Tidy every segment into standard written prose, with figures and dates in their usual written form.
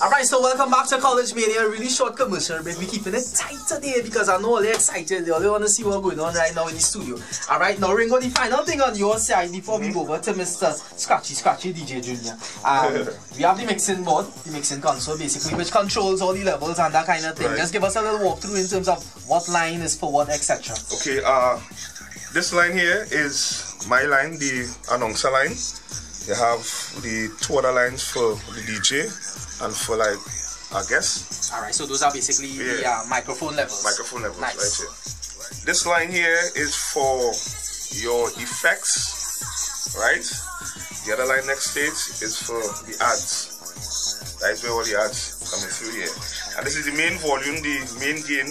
Alright, so welcome back to College Mania. Really short commercial, but we're keeping it tight today because I know all they're excited. They all want to see what's going on right now in the studio. Alright, now Ringo, the final thing on your side before we go over to Mr. Scratchy DJ Junior. We have the mixing board, the mixing console basically, which controls all the levels and that kind of thing. Right. Just give us a little walkthrough in terms of what line is for what, etc. Okay, this line here is my line, the announcer line. You have the two other lines for the DJ and for like our guests. Alright, so those are basically the microphone levels. Microphone levels, nice. Right here. This line here is for your effects, right? The other line next to it is for the ads. That is where all the ads coming through here. And this is the main volume, the main gain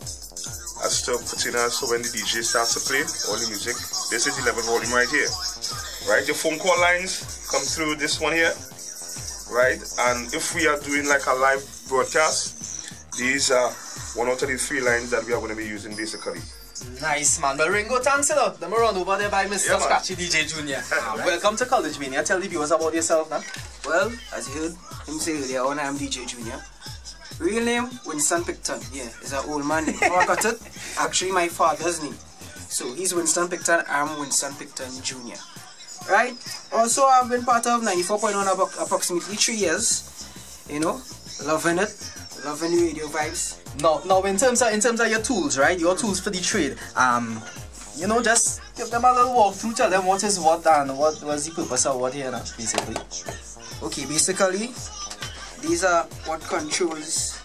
as to putting us so when the DJ starts to play all the music. This is the level volume right here. Right, your phone call lines come through this one here, right? And if we are doing like a live broadcast, these are one out of the three lines that we are going to be using basically. Nice, man. Well, Ringo, thanks a lot. Let me run over there by Mr. Scratchy DJ Junior. Welcome to College Mania. Tell the viewers about yourself now. Well, as you heard him say earlier on, I am DJ Junior. Real name, Winston Picton. Yeah, it's an old man name. I got it. Actually, my father's name. So he's Winston Picton, I'm Winston Picton Jr. Right? Also, I've been part of 94.1 about approximately 3 years. You know, loving it, loving the radio vibes. Now, in terms of your tools, right? Your tools for the trade. You know, just give them a little walkthrough. Tell them what is what and what was the purpose of what here now, basically. Okay, basically, these are what controls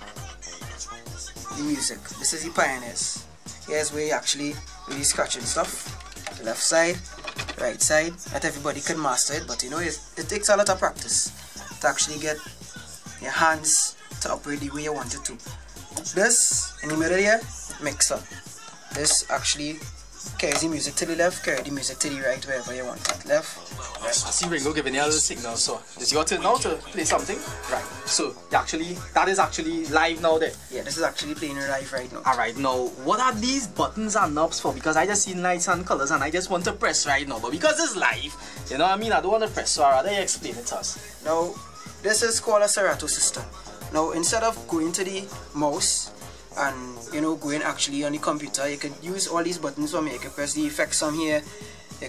the music. This is the Pioneers. Here's where you actually really scratching stuff. Left side, right side. Not everybody can master it, but you know it takes a lot of practice to actually get your hands to operate the way you want it to. This in the middle here, mixer. This actually carries the music to the left, carry the music to the right, wherever you want it. Left. I see Ringo giving you a little signal, so it's your turn now to play something. Right. So that is actually live now there. Yeah, this is actually playing live right now. Alright, now what are these buttons and knobs for? Because I just see lights and colors and I just want to press right now. But because it's live, you know what I mean? I don't want to press, so I'd rather you explain it to us. Now, this is called a Serato system. Now, instead of going to the mouse and you know going actually on the computer, you can use all these buttons from here. You can press the effects from here. You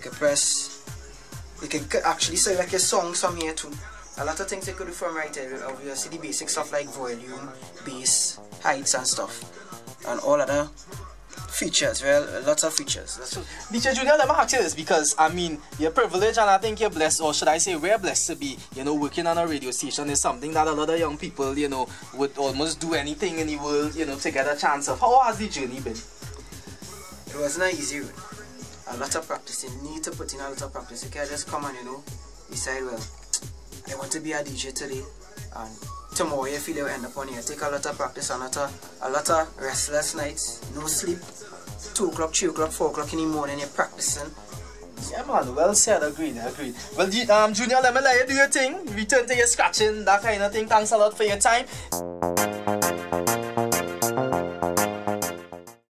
can actually select your songs from here too. A lot of things you could do from right here. Obviously the basic stuff like volume, bass, heights and stuff, and all other features. Well, lots of features. So, DJ Junior, let me ask you this because I mean you're privileged and I think you're blessed, or should I say we're blessed to be, you know, working on a radio station is something that a lot of young people, you know, would almost do anything in the world, you know, to get a chance of. How has the journey been? It wasn't an easy road. A lot of practice. You need to put in a lot of practice. You can't just come and, you know, decide, well, I want to be a DJ today and tomorrow you feel you end up on here. Take a lot of practice and a lot of restless nights, no sleep, 2 o'clock, 3 o'clock, 4 o'clock in the morning you're practicing. Yeah man, well said, agreed. Well Junior, let me let you do your thing, return to your scratching, that kind of thing. Thanks a lot for your time.